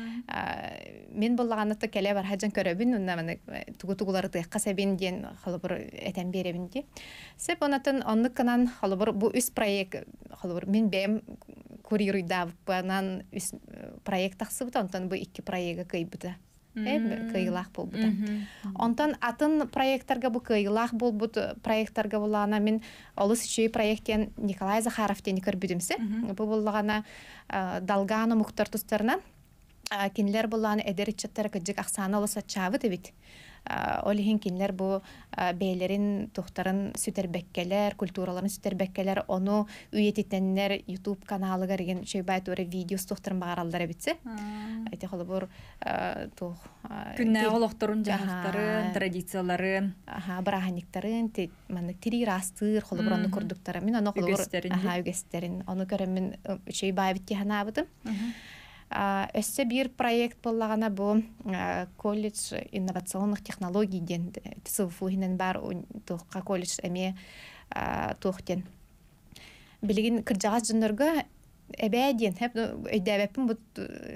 Мен болағанатты кәлі бар хаджан көрөбін, тугу-тугулары тұйыққа сәбін ден қалыбыр әтен беребін де. Сеп онаттан онны кынан қалыбыр бұл үс проект, мен бәйім көрейрүйдавып банан үс проект тақсы бұта, онтан бұл 2 проекті күй бұта. Кыйлах бол бұта. Онтан атын проекттарға бұл кыйлах бол бұта проекттарға болағана мен олыс үшей проекттен Николай Захаровтен көрбүдімсі. Бұл болағана Далганы мұқтар тұстарынан кенлер болағана әдерітчаттары күджік ақсаны олыс атчавы дебет. Олихин кинлер бу бейлерин тухтарын сүтербеккелер, культураларын сүтербеккелер, оны үйететеннер YouTube каналы гарген шөйбай туры видеос тухтарын багаралдар битсе. Айты холы бур күнне олохторун жахтарын, традицияларын, браханиктарын, маны тири растыр холы бур аны курдуктары. Мен аны холы бур үгестерин, аны көрөм мен шөйбай битти ханабытым. Өссе бир проект боллагана бу колледж инновационных технологий ден ТСУФУнен бар тохка колледж эме тохтен билигин кыржагас жындырга эбеден хеп өйдөбөпүн бу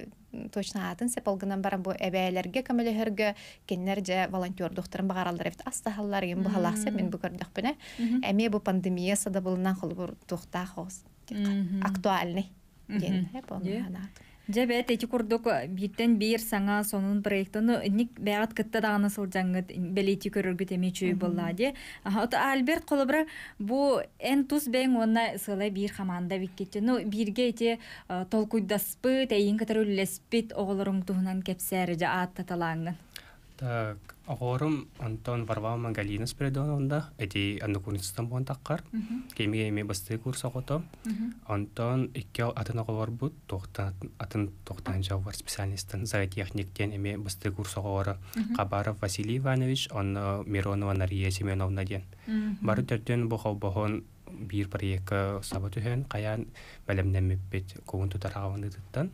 точно атын сепалгынан барам бу эбелерге камелерге кеннер же волонтер докторын багаралдар эбит астахаллар ген бу халаксеп мен бу көрдөкпүнө эме бу пандемия сада булнан холбур тохта хос актуальный ген хеп оны Жебет эти курдук биттен бир саңа сонун проектыны ник бәгат кытта даганы сылжаңгыт белети көрөргүт эмечүй боллади. Альберт колобра бу энтус бен онна сылай бир хаманда виккетти. Ну бирге эти толкуйдаспыт, эйин катаруллеспит оголорун туһунан кепсәре жа аттаталаңгын. Так, огорум Антон Варвама Галина Спиридоновна, эти аннукунистан бон таккар. Кемиге басты курс окото. Антон икки атын оголор бут, атын токтан жавар специалистен зоотехниктен эме басты курс оголор. Кабаров Василий Иванович, он Миронова Нария Семеновна ден. Бары төртөн бу холбохон бир проектка сабатыһын каян белемнемеппет коун тутараганы туттан.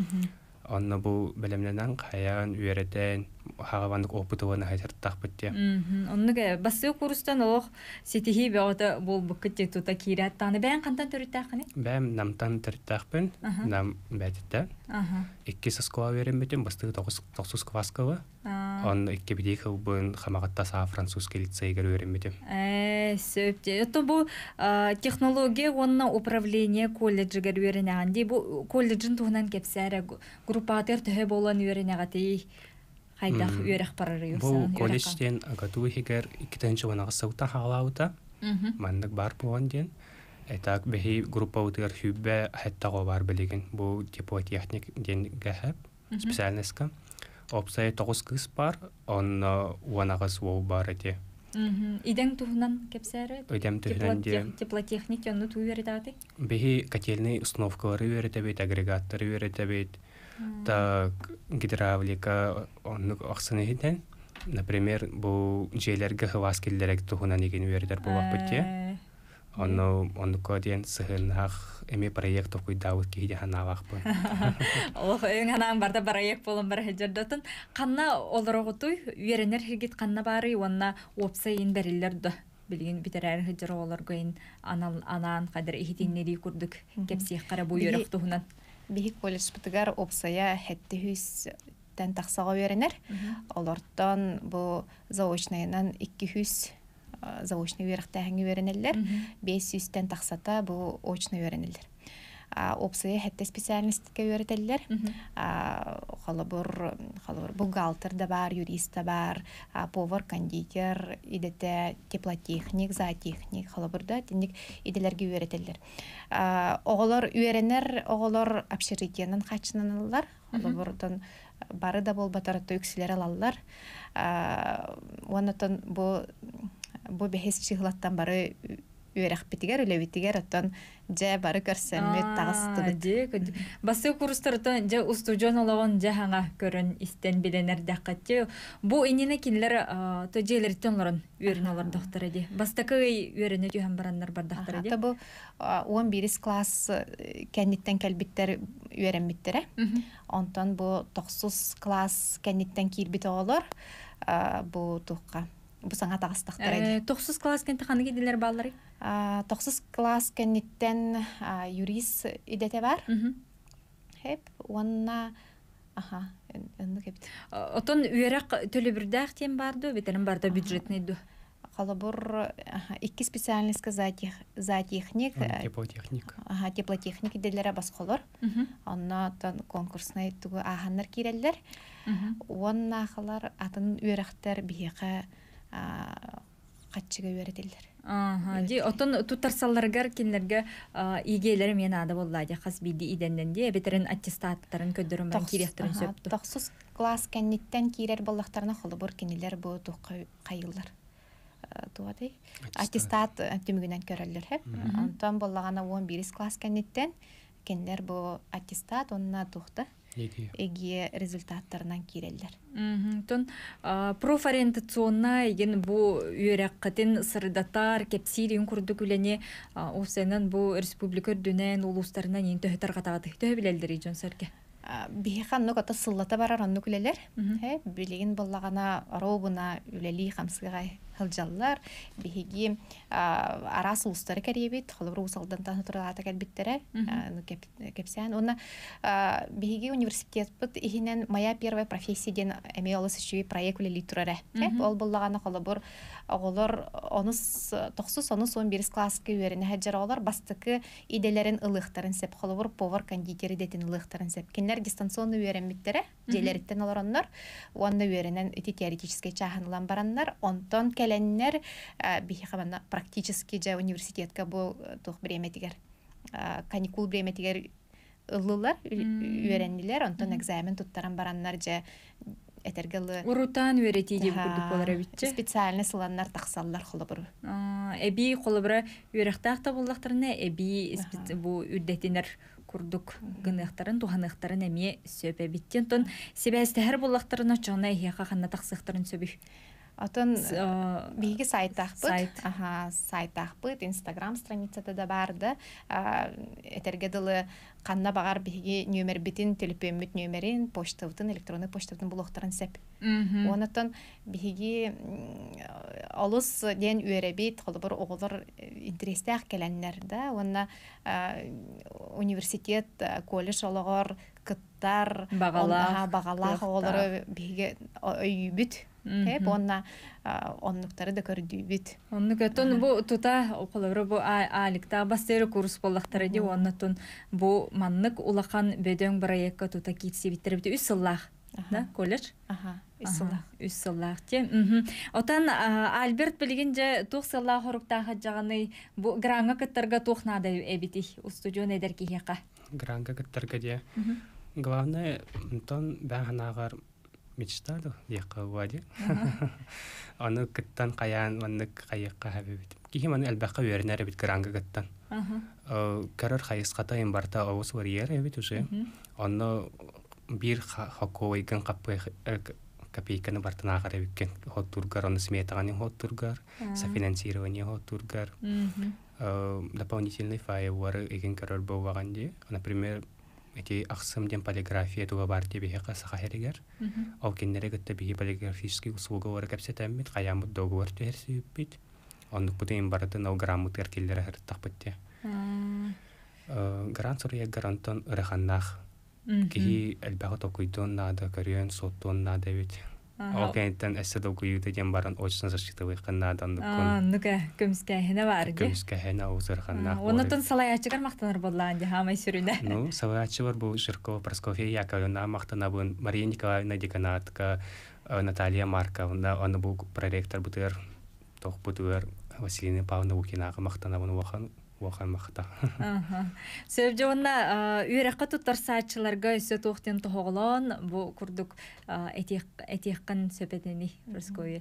Онна бу белемненен каян үйрөтен хагавандык опытываны хайтартак битте. Оннуга бассы курстан ох сетихи беота бул буккет тута кираттаны бен кантан төрүттакыны? Бем намтан төрүттакпын, нам бетте. Икки соскова берем битем басты 9 класскага. Он икки бидек бун хамагатта са французский лицейге берем битем. Сөптө. Это бу технология онна управление колледжге беренанди бу колледжин туһунан кепсәре группатер төһө болан беренагати хайдах үйрәк барырый. Бу колледжден агату хигер 2-нче ванага саута халаута. Мандык бар булган ден. Этак бехи группа утыр хүббе хаттага бар билеген. Бу типо техник ден гәһәп специальностька. Опсай 9 кыз бар, он ванага суу бар эти. Идең туһунан кепсәре? Идең туһунан ден теплотехник янны туйрәдәте? Бехи котельный установкалары үйрәтәбет, агрегаттары үйрәтәбет. Так, гидравлика оннук аксыны хитен. Например, бу жейлерге хвас келдерек туһунан иген үйрәтәр булак битте. Оннук ден сыгынах эми проект окуйдабыт киһиде ханавакпын. Ох, эңанан барда проект болон бар хәҗәрдәтен. Канна олорогутуй үйрәнер хигит канна бары, онна опсайын бериллер да. Билген битерәр хәҗәр оларга ин анан кадәр ихтиннери күрдүк. Кепсих кара бу йөрәк туһунан. Биһи колледж бытыгар опсая хетти хүс тен тахсага веренер. Олортон бу заочныйнан 200 заочный верхтәһәңге веренелләр. 500-тен тахсата бу очный веренелләр. Опсая хетте специальностька веретелләр. Халабыр бухгалтер да бар, юрист да бар, повар, кондитер, идете теплотехник, зоотехник, халабырда тинник иделәргә веретелләр. Оголор үйренер, оголор общежитиянан качыналар. Халабырдан бары да болбатар төксиләр алалар. Оннан бу бехес чыглаттан бары үйрәк битигәр, үләбитигәр, оттан жа бары көрсәммет тагыстыбыт. Басы курстардан жа устужон олаган жахаңа көрөн истен биленер дәккәтте. Бу инене кинләр төҗеләртәнләрен үйрәнәләр доктор иде. Бастакы үйрәнә түһәм бараннар бар доктор иде. Бу 11 класс кәнниттән кәлбиттер үйрәнмиттер. Онтан бу 9 класс кәнниттән килбит алар. Бу тухка бу саңа тагыстыктар иде. 9 класс кәнтәханы киделәр баллары. 9 класс кәнниттән юрист идете бар. Хеп, онна энне кепт. Отон үйрәк төлөбүрдәк тем барды, бетерен барда бюджетный ду. Халабур 2 специальностька зоотехник, теплотехник иделәре баскалар. Аннан конкурсный тугы аханнар кирәлләр. Онна халар атын үйрәктәр бихәкә качыга үйрәтелләр. Ди отон тутарсалларгар кинләргә игеләре мен ада булла ди хасбиди идәннән ди бетерен аттестаттарын көдөрүм бар кирәктерен сөптү. 9 класс кәнниттән кирәр баллактарына халабур киниләр бу кайыллар. Туады. Аттестат төмүгеннән көрәлләр һәп. Антан баллагана 11 класс кәнниттән кинләр бу аттестат онна тухта. Эге результаттарынан кирелләр. Тон профориентационна еген бу үйрәккәтен сырдатар кепсириен курдук үләне осеннән бу республика дүнән улустарынан ин төһтәр гатагы төһ билелдер җон сәркә. Бихан нук ата сыллата барар анны күләләр. Билеген баллагана робына үләли хамсыга хылҗаллар. Биһиги арас улустары кәребит, халыр усалдан танытырата кәлбиттере. Кепсән. Онна биһиги университет бит ихинен моя первая профессия ден эмеолос үчү проект үләли турара. Ол баллагана халыр оголор 9-11 класска үйрәнә хаҗаралар бастыкы иделәрен ылыктарын сеп халыр повар кондитер детен ылыктарын сеп. Кинләр дистанционный үйрәнмиттере, җеләрттән алараннар, онда үйрәнән теоретический чаһанлан бараннар, онтон кәләннәр бихәмән практически җа университетка бу тух бреметигәр. Каникул бреметигәр ыллылар үйрәнниләр, онтон экзамен туттаран бараннар җа этергелы урутан үйрәти дип күрдек булар битче. Специальный сыланнар тахсаллар холобыр. Эби холобыра үйрәктәк буллактарына эби бу үрдәтинер курдук гыныктарын туханыктарын эми сөпе биттен тон себәстәһәр буллактарына чана яка ханна тахсыктарын сөбү. Атын биги сайтахпыт. Сайтахпыт, Instagram страницада да барды. Этергедылы канна багар биги номер битин, телефон номерин, почтабытын, электронный почтабытын булактарын сеп. Онотон биги алыс ден үйрәбит, холбор оголор интерестәк келәннәр да. Онна университет, колледж алагар кыттар, багалах оголор биги өйбит. Хеп онна оннуктары да көрдү бит. Оннугатон бу тута околору бу аликта бастыры курс боллактары ди оннотон бу маннык улахан бөдөң проектка тута китси биттер бит 3 сыллах. Да, колледж? 3 сыллах. 3 сыллах те. Отан Альберт билгенже 9 сыллах хоруктаа хаҗаганы бу гранга кыттарга тухнада эбити студион эдерки яка. Гранга кыттарга де. Главное, тон баханагар мечтаду яка вади. Аны кыттан каян маннык кайыкка хабибит. Кихи маны албакка вернер бит гранга кыттан. Карар хайыската ин барта авус варьер бит уже. Аны бир хаковый ган капы копейканы бартына карап иккен. Хот тургар аны сметаганы хот тургар, софинансирование хот тургар. Дополнительный файл еген карар боваганди. Например, эти аксамден полиграфия туга бар тебе хакаса херегер. Ал кеннере гытта би полиграфический услуга вара капсетамит, каямут договор терсипит. Он путем барда на грамму теркиллер хертапетте. Грант сория гарантон ыраханнах. Кихи элбага токуйдон нада көрүөн соттон нада бит. Окейтен эсседо куйута дем баран очсон сашыктабы каннадан дукун. Нука көмскәһенә бар ди. Көмскәһенә узырханнах. Онотон салаячыгар мактаныр боллан ди хамай сүрүнә. Ну, салаячы бар бу Жиркова Просковья Яковлевна мактанабын, Мария Николаевна Деканатка, Наталья Марковна, аны бу проректор бутыр, тох бутыр, Василина Павловна Укинага мактанабын уахан мақта. Сөп жоғында үйрәққа тұттар саатчыларға өсі тоқтен тұғылан, бұл күрдік әтеққан сөпетені Росковия.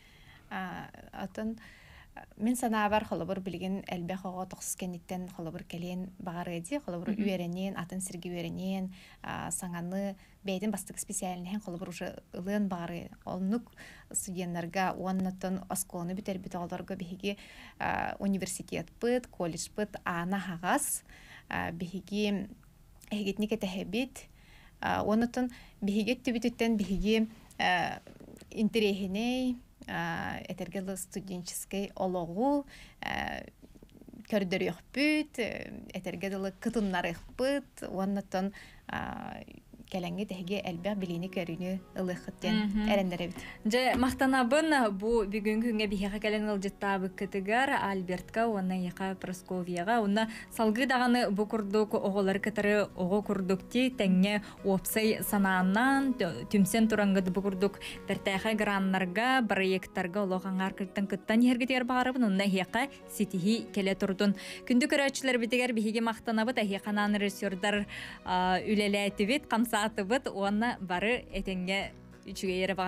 Атын мен санабар холобор билген элбэх ого токскениттен холобор келен багар эди холобор үйренен атын сирги үйренен саңаны бейден бастык специальный холобор уже ылын багары олнук студенттарга оннотон осколны битер бит алдарга биһиги университет пыт колледж пыт ана хагас биһиги эгетнике тэхебит оннотон биһиге түбүтүттен биһиги интерехиней этергелы студенческий ологу көрдөр өкпүт этергелы кытыннар өкпүт оннотон келеңге теге элбэх билини көрүнү ылыхыттен эрендеребит. Же мактанабын бу бүгүнкү күнгө бихеге келен ылжыттабы кытыгар Альбертка онна яка Просковияга онна салгы даганы бу курдук оголар кытары ого курдукти теңге опсай санааннан түмсен турангы бу курдук тертайга граннарга проекттарга ологаңар кыттан кыттан ергетер багарыбын онна яка ситихи келе турдун күндү көрөчүлөр битигер бихиге мактанабы тахиканан режиссердар үлелетибит камсаатыбыт онна бары этеңге үчүгө